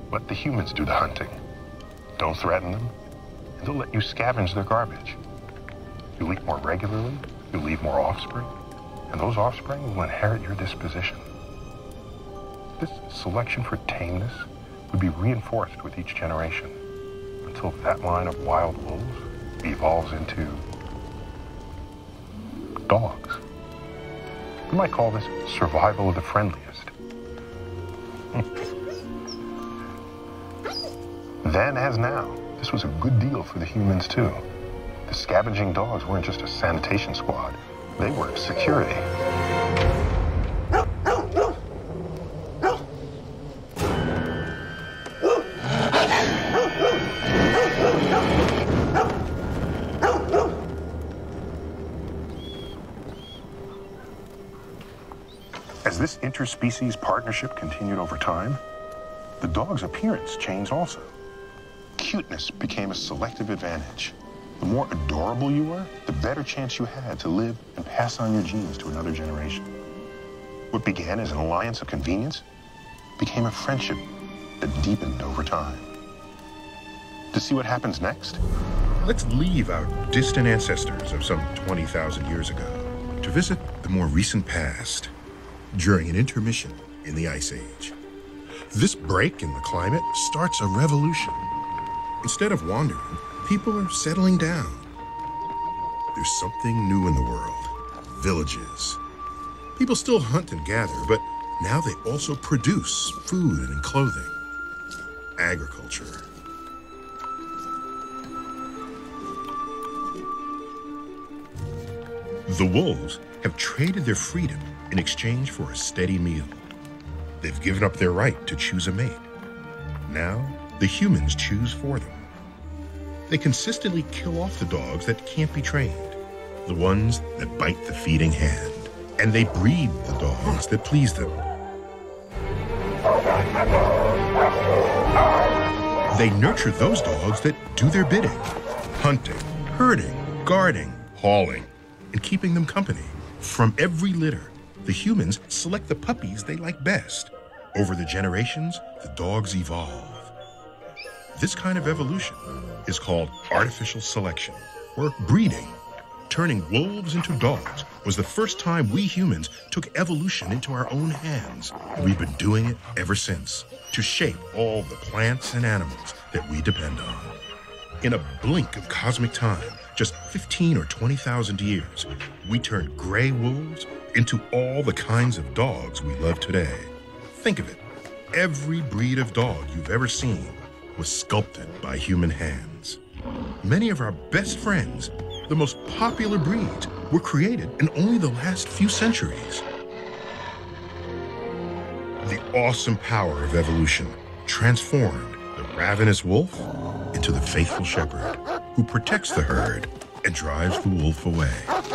Let the humans do the hunting. Don't threaten them, and they'll let you scavenge their garbage. You'll eat more regularly, you'll leave more offspring, and those offspring will inherit your disposition. This selection for tameness would be reinforced with each generation until that line of wild wolves evolves into dogs. We might call this survival of the friendliest. Then as now, this was a good deal for the humans too. The scavenging dogs weren't just a sanitation squad, they were security. As this interspecies partnership continued over time, the dog's appearance changed also. Cuteness became a selective advantage. The more adorable you were, the better chance you had to live and pass on your genes to another generation. What began as an alliance of convenience became a friendship that deepened over time. To see what happens next? Let's leave our distant ancestors of some 20,000 years ago to visit the more recent past during an intermission in the Ice Age. This break in the climate starts a revolution. Instead of wandering, people are settling down. There's something new in the world: villages. People still hunt and gather, but now they also produce food and clothing. Agriculture. The wolves have traded their freedom in exchange for a steady meal. They've given up their right to choose a mate. Now, the humans choose for them. They consistently kill off the dogs that can't be trained, the ones that bite the feeding hand, and they breed the dogs that please them. They nurture those dogs that do their bidding, hunting, herding, guarding, hauling, and keeping them company. From every litter, the humans select the puppies they like best. Over the generations, the dogs evolve. This kind of evolution is called artificial selection, or breeding. Turning wolves into dogs was the first time we humans took evolution into our own hands. And we've been doing it ever since, to shape all the plants and animals that we depend on. In a blink of cosmic time, just 15 or 20,000 years, we turned gray wolves into all the kinds of dogs we love today. Think of it. Every breed of dog you've ever seen was sculpted by human hands. Many of our best friends, the most popular breeds, were created in only the last few centuries. The awesome power of evolution transformed the ravenous wolf into the faithful shepherd who protects the herd and drives the wolf away.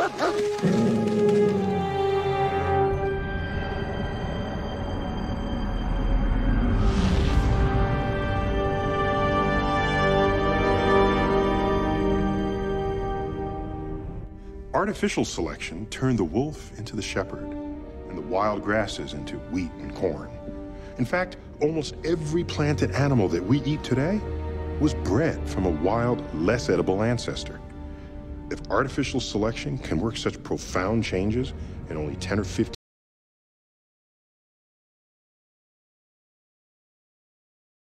Artificial selection turned the wolf into the shepherd, and the wild grasses into wheat and corn. In fact, almost every plant and animal that we eat today was bred from a wild, less edible ancestor. If artificial selection can work such profound changes in only 10 or 15